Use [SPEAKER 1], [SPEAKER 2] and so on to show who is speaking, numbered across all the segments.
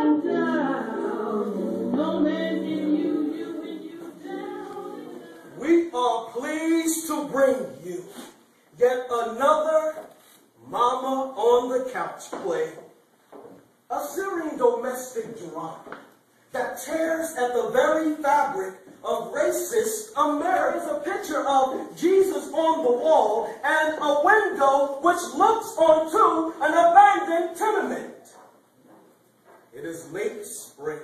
[SPEAKER 1] We are pleased to bring you yet another Mama on the Couch play. A searing domestic drama that tears at the very fabric of racist America. It's a picture of Jesus on the wall and a window which looks onto an abandoned tenement. It is late spring.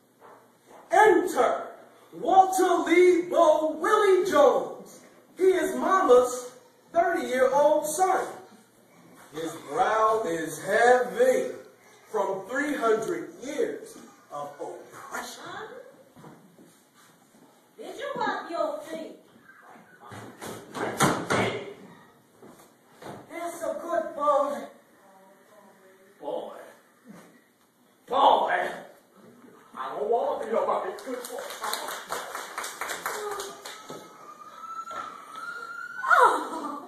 [SPEAKER 1] Enter Walter Lee Bo Willie Jones. He is Mama's 30-year-old son. His brow is heavy from 300 years of oppression.
[SPEAKER 2] Did you wipe your feet?
[SPEAKER 1] That's a good boy.
[SPEAKER 3] Boy. Boy. I don't want to be nobody good boy.
[SPEAKER 2] Oh.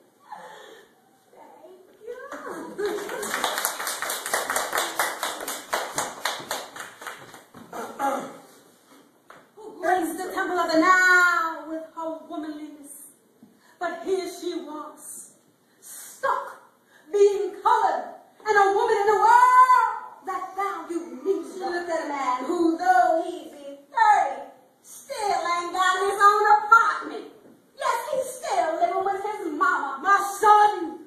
[SPEAKER 2] Who graced the temple of the Nile with her womanliness? But here she was, stuck, being colored, and a woman in the world that found you unique. She looked at a man who, though he be 30, still ain't got his own apartment. Yes, he's still living with his mama. My son.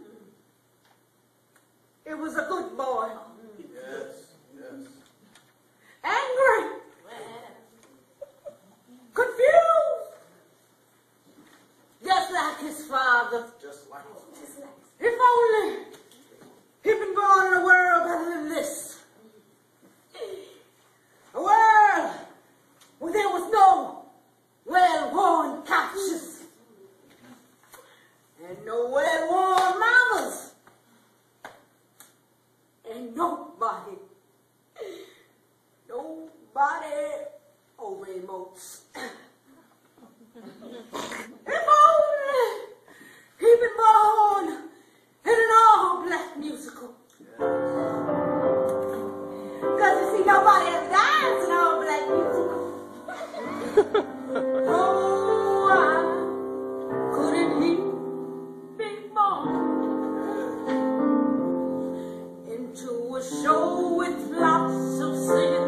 [SPEAKER 2] It was a good boy.
[SPEAKER 1] Yes, yes.
[SPEAKER 2] Angry. Confused. Just like his father.
[SPEAKER 1] Just like
[SPEAKER 2] If only he'd been born in a world better than this. A world where there was no well-worn couches and no well-worn mamas and nobody over emotes. If only he'd been born in an all-black musical. Because you see, nobody ever dies in all-black musical. Oh, why couldn't he be born into a show with lots of singing?